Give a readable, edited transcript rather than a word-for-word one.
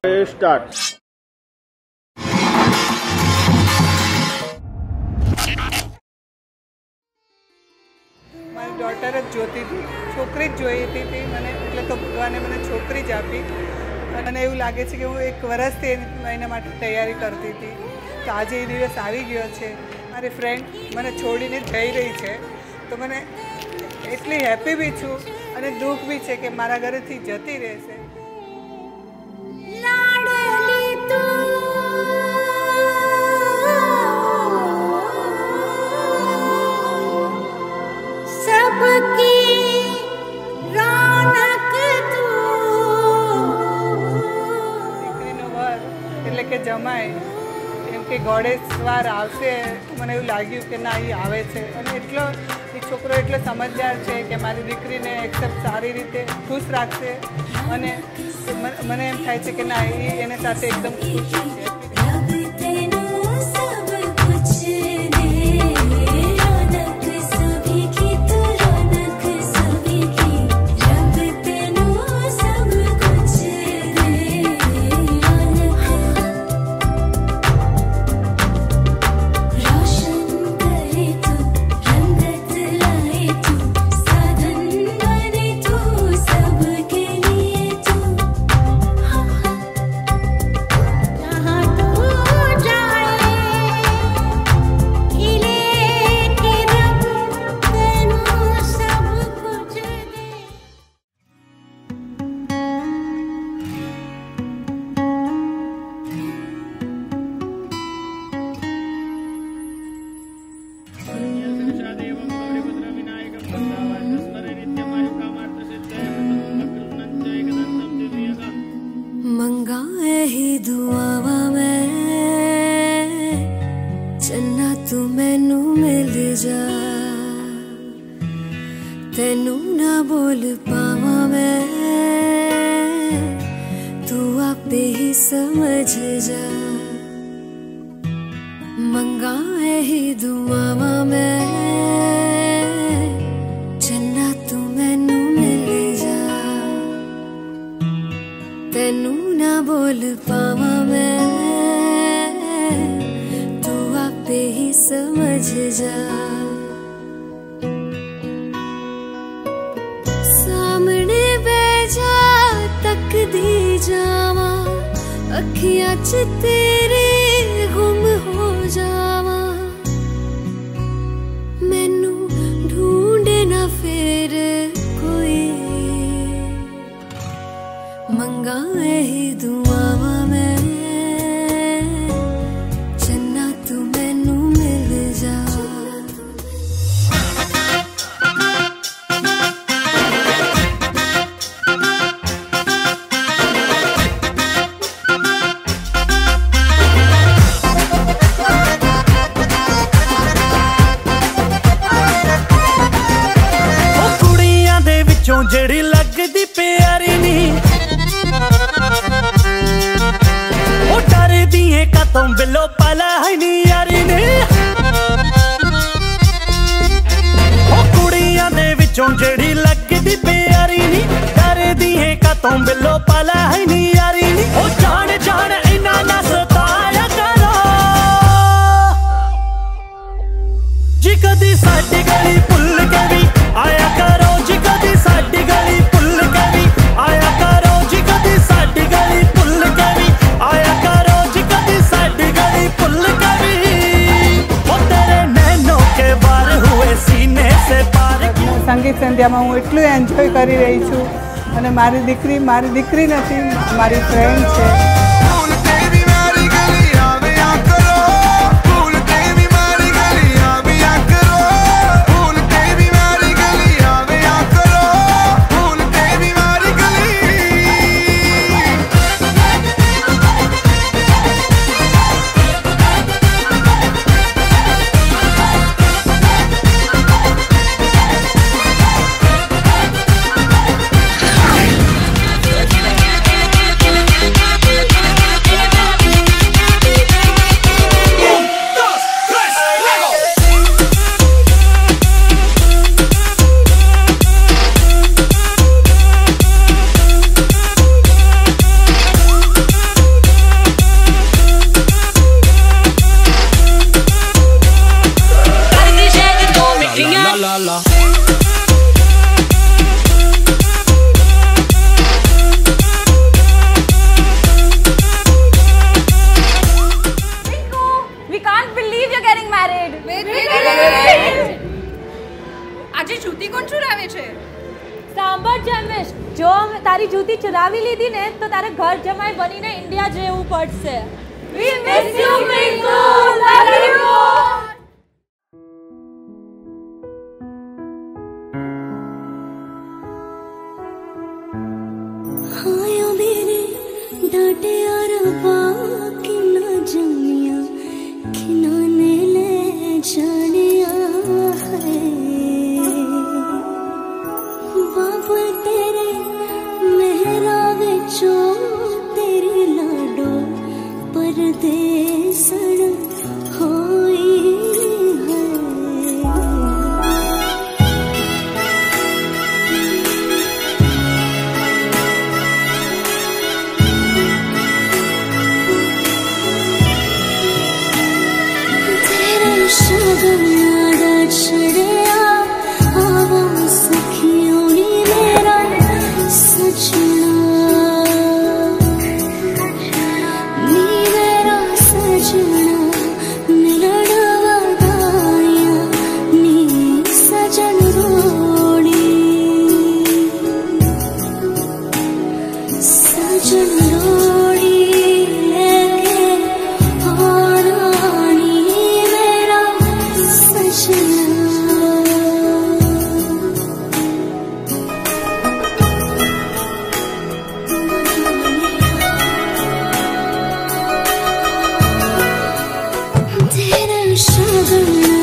Start. મારી daughter જ જોતી હતી, છોકરી જ જોઈતી હતી મને, એટલે તો ભગવાને મને છોકરી જ આપી। અને એવું લાગે છે કે હું એક વર્ષથી એના માટે તૈયારી કરતી હતી, તો આજે એ દિવસ આવી ગયો છે। મારી ફ્રેન્ડ મને છોડીને જઈ રહી છે, તો મને એટલી હેપી બી છું અને દુઃખ બી છે કે મારા ઘરેથી જતી રહેશે। કે જમાય એમ કે ઘોડેસવાર આવશે, મને એવું લાગ્યું કે ના એ આવે છે। અને એટલો એ છોકરો એટલો સમજદાર છે કે મારી દીકરીને એક્સેપ્ટ સારી રીતે ખુશ રાખશે અને મને એમ થાય છે કે ના એ એને સાથે એકદમ ખુશ છે। मंगाए ही दुआवा मैं चन्ना तू मैनू मिल जा, तेनू ना बोल पावा मैं तू आपे ही समझ जा। मंगाए ही दुआवा मैं चन्ना तू मैनू मिल जा, तेनू ना बोल पावा मैं तू आपे ही समझ जा। सामने बैजा तक दी जावा, अखियां च तेरे गुम हो जावा, मैनू ढूंढे ना फिर कोई। मंगाए ही दुआवा मैं चन्ना तू मैनू मिल जा। कुड़ियां दे विचों जेड़ी लगदी प्यारी नी, ओ डर दिए कतों बिलो पला है नी यारी ने। ओ कुड़ियां दे विचों जेड़ी लगदी प्यारी नी, डर दिए कतों बिलो पला है नी यारी नी। ओ जान जान इना ना सताया करो, जी कदी साडी गली भुल के भी आया करो, जी कदी साडी गली भुल के भी आया करो, जी कदी साडी गली भुल के भी आया करो, जी कदी साडी गली भुल के भी। वो तेरे नैनों के बार हुए सीने से पार। સંગીત સંધ્યામાં હું એટલું એન્જોય કરી રહી છું અને મારી દીકરી નથી, મારી ફ્રેન્ડ છે। મારી જૂતી ચુરાવી લીધી ને તો તારે ઘર જમાઈ બનીને ઇન્ડિયા જવું પડશે. We miss you, Pinkal. Love you. आया मेरे डांटे और बाकी ना जमिया खिनाने ले जाने है बाप तेरे मेहरा विचो तेरे लाडो परदेसण होई है शगुनादा छड़िया आवा सखियों नी मेरा सजना नी मेरा सजना मिलन वदाया नी सजन रोड़ी सजन रोड़ी लेके आना नी मेरा सजना तेरा शगुन